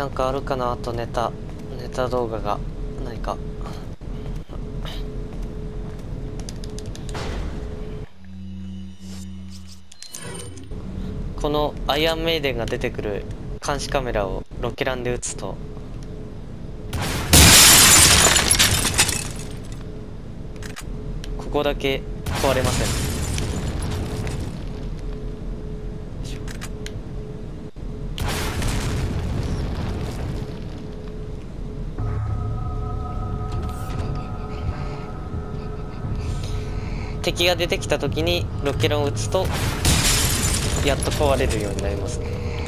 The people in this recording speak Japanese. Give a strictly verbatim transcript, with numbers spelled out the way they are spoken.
なんかあるかな。あとネタネタ動画がないか。このアイアンメイデンが出てくる監視カメラをロケランで撃つとここだけ壊れません。敵が出てきた時にロケランを撃つとやっと壊れるようになりますね。